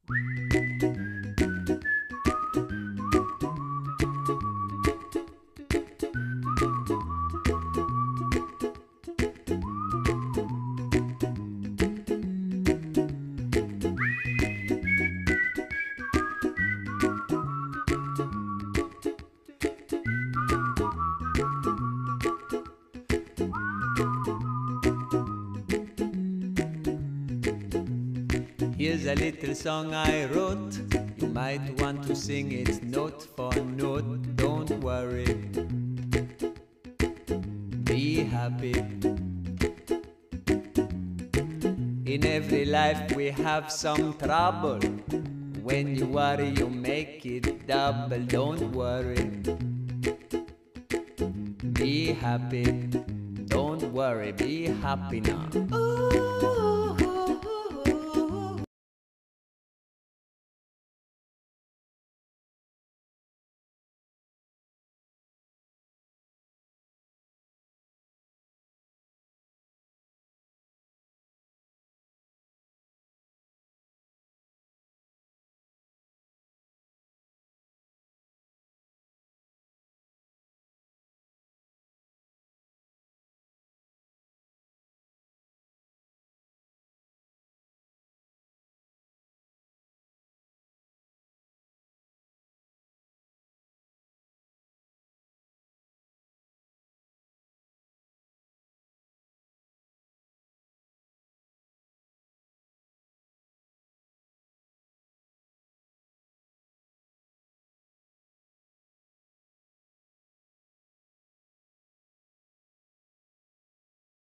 Here's a little song I wrote. You might want to sing it note for note. Don't worry, be happy. In every life we have some trouble. When you worry you make it double. Don't worry, be happy. Don't worry, be happy now.